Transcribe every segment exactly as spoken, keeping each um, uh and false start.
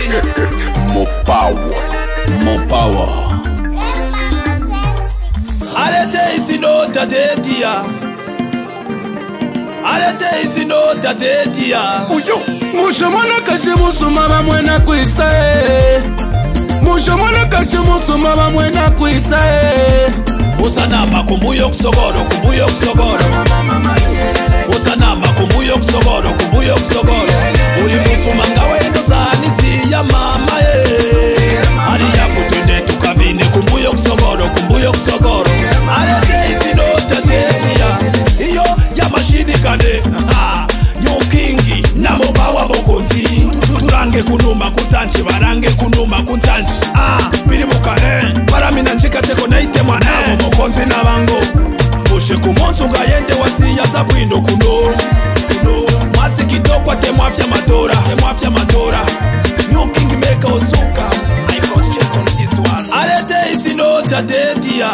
More power, more power. Arrêtez ici notre dédia. Arrêtez ici notre dédia. Uyo, mushamana kashi musumama mwena kuisa eh. Mushamana kashi musumama mwena kuisa eh. Usanama kumbuyo kusogoro, kumbuyo kusogoro. Usanama kumbuyo kusogoro, kumbuyo kusogoro. Uri musumanga wendo sani si ya mama eh. Ali ya kutende tukavine kumbuyo kusogoro, kumbuyo kusogoro. Arete isi nota tetia. Iyo ya mashini kane. Nyokingi na mobawa mokonzi. Turange kunuma kutanchi, barange kunuma kutanchi. Ah, biribuka eh. Baramina njika teko na itema eh. Mokonzi na bango. Pushe kumonsu ngayende wasiya sabwindo kuno. Kuno. Masi kitoko te mwafya madora. Te mwafya madora. New king maker osuka. I got chest on this one. Arete isi nota tetia.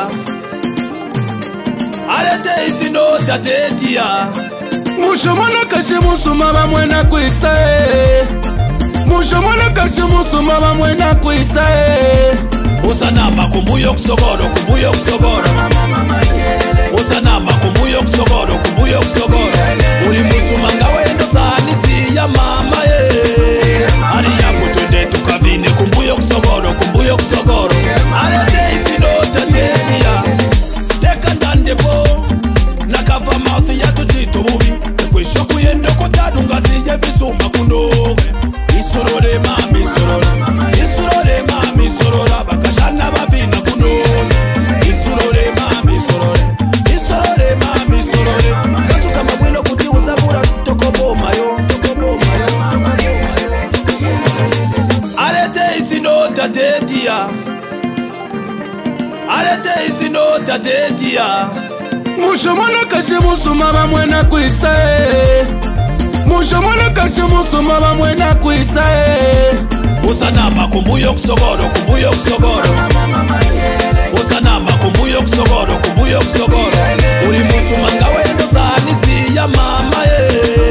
Arete isi nota tetia. Mushamana kashi musumama mwena kuisa eh. Mushamana kashi musumama mwena kuisa eh. Usanama kumbuyo kusogoro, kumbuyo kusogoro. Usanama kumbuyo kusogoro, kumbuyo kusogoro. Uri musumanga wendo sani si ya mama eh. Ali ya kutende tukavine kumbuyo kusogoro, kumbuyo kusogoro. Arete isi nota tetia. Deka ndande bo. Nakava mouth ya tutito bubi. Kwisho kuyendo kotadunga siye visuma kuno. Isorore mami isorore. Isorore mami isorora. Bakashana bavina kuno. Isorore mami isorore. Isorore mami isorore. Kasuka mabwino kuti usagura toko boma yo. Toko boma yo. Toko boma yo. Arete isi nota tetia. Arete isi nota tetia. Mushamana kashi musumama mwena kuisa eh. Mushamana kashi musumama mwena kuisa eh. Usanama kumbuyo kusogoro, kumbuyo kusogoro. Usanama kumbuyo kusogoro, kumbuyo kusogoro. Uri musumanga wendo sani si ya mama eh.